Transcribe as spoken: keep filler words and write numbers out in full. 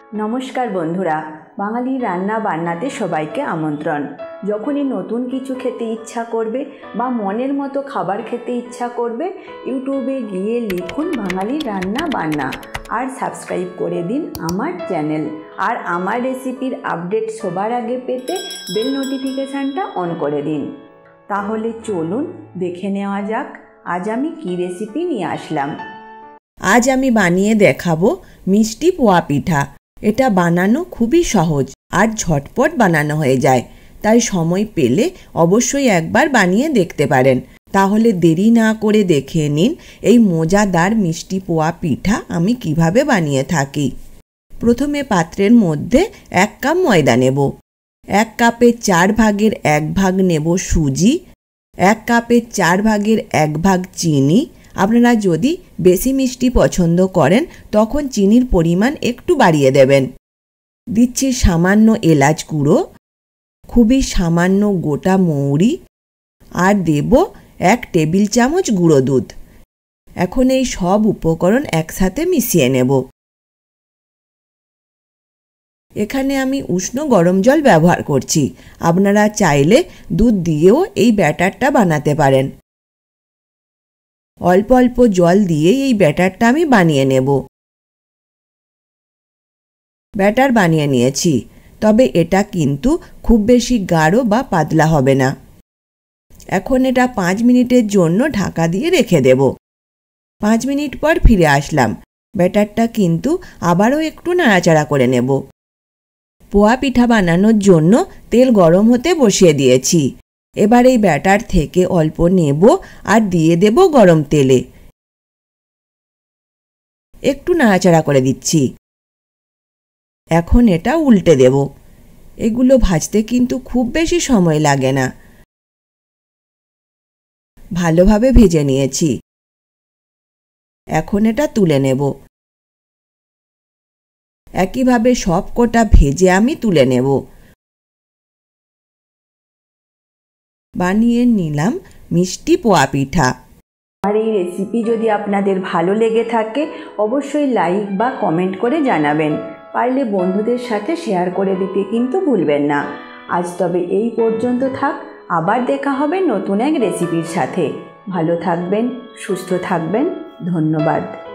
नमस्कार बंधुरा बांगाली रान्ना बान्नाते सबाइके आमंत्रण। যখনই নতুন কিছু খেতে ইচ্ছা করবে বা মনের মতো খাবার খেতে ইচ্ছা করবে ইউটিউবে গিয়ে লিখুন বাঙালি রান্না বান্না আর সাবস্ক্রাইব করে দিন আমার চ্যানেল। আর আমার রেসিপির আপডেট সবার আগে পেতে বেল নোটিফিকেশানটা অন করে দিন। তাহলে চলুন দেখে নেওয়া যাক আজ আমি কী রেসিপি নিয়ে আসলাম। আজ আমি বানিয়ে দেখাবো মিষ্টি পোয়া পিঠা। এটা বানানো খুবই সহজ আর ঝটপট বানানো হয়ে যায়, তাই সময় পেলে অবশ্যই একবার বানিয়ে দেখতে পারেন। তাহলে দেরি না করে দেখে নিন এই মজাদার মিষ্টি পোয়া পিঠা আমি কিভাবে বানিয়ে থাকি। প্রথমে পাত্রের মধ্যে এক কাপ ময়দা নেব, এক কাপের চার ভাগের এক ভাগ নেব সুজি, এক কাপের চার ভাগের এক ভাগ চিনি। আপনারা যদি বেশি মিষ্টি পছন্দ করেন তখন চিনির পরিমাণ একটু বাড়িয়ে দেবেন। দিচ্ছি সামান্য এলাচ গুঁড়ো, খুবই সামান্য গোটা মৌরি আর দেব এক টেবিল চামচ গুঁড়ো দুধ। এখন এই সব উপকরণ একসাথে মিশিয়ে নেব। এখানে আমি উষ্ণ গরম জল ব্যবহার করছি, আপনারা চাইলে দুধ দিয়েও এই ব্যাটারটা বানাতে পারেন। অল্প অল্প জল দিয়ে এই ব্যাটারটা আমি বানিয়ে নেব। ব্যাটার বানিয়ে নিয়েছি, তবে এটা কিন্তু খুব বেশি গাঢ় বা পাতলা হবে না। এখন এটা পাঁচ মিনিটের জন্য ঢাকা দিয়ে রেখে দেব। পাঁচ মিনিট পর ফিরে আসলাম। ব্যাটারটা কিন্তু আবারও একটু নাড়াচাড়া করে নেব। পোয়া পিঠা বানানোর জন্য তেল গরম হতে বসিয়ে দিয়েছি। এবার এই ব্যাটার থেকে অল্প নেব আর দিয়ে দেব গরম তেলে। একটু নাড়াচাড়া করে দিচ্ছি। এখন এটা উল্টে দেব। এগুলো ভাজতে কিন্তু খুব বেশি সময় লাগে না। ভালোভাবে ভেজে নিয়েছি। এখন এটা তুলে নেব। একইভাবে সব কটা ভেজে আমি তুলে নেব। বানিয়ে নিলাম মিষ্টি পোয়া পিঠা। আর এই রেসিপি যদি আপনাদের ভালো লেগে থাকে অবশ্যই লাইক বা কমেন্ট করে জানাবেন। পারলে বন্ধুদের সাথে শেয়ার করে দিতে কিন্তু ভুলবেন না। আজ তবে এই পর্যন্ত থাক, আবার দেখা হবে নতুন এক রেসিপির সাথে। ভালো থাকবেন, সুস্থ থাকবেন, ধন্যবাদ।